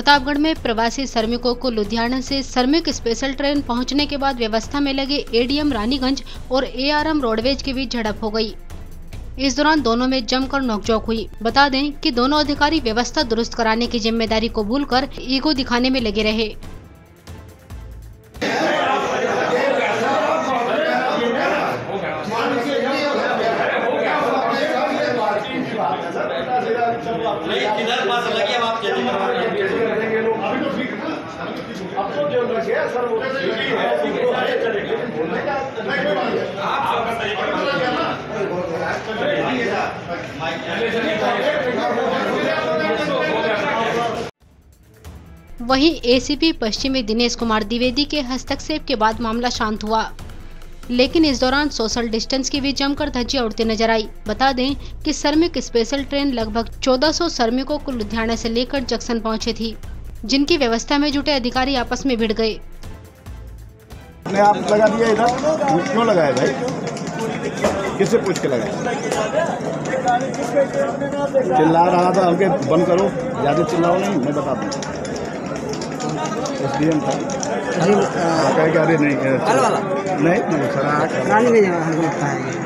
प्रतापगढ़ में प्रवासी श्रमिकों को लुधियाना से श्रमिक स्पेशल ट्रेन पहुंचने के बाद व्यवस्था में लगे एडीएम रानीगंज और एआरएम रोडवेज के बीच झड़प हो गई। इस दौरान दोनों में जमकर नोकझोंक हुई। बता दें कि दोनों अधिकारी व्यवस्था दुरुस्त कराने की जिम्मेदारी को भूलकर ईगो दिखाने में लगे रहे। वहीं एसीपी पश्चिमी दिनेश कुमार द्विवेदी के हस्तक्षेप के बाद मामला शांत हुआ, लेकिन इस दौरान सोशल डिस्टेंस की भी जमकर धज्जियां उड़ती नजर आई। बता दें कि श्रमिक स्पेशल ट्रेन लगभग 1400 श्रमिकों को लुधियाना से लेकर जंक्शन पहुंची थी, जिनकी व्यवस्था में जुटे अधिकारी आपस में भिड़ गए। आप लगा दिया इधर, क्यों लगाया भाई? किससे पूछ के लगाया? चिल्ला रहा था, हमके बंद करो, ज्यादा चिल्लाओ नहीं, मैं बता दूँ। एसडीएम था, अरे नहीं सर,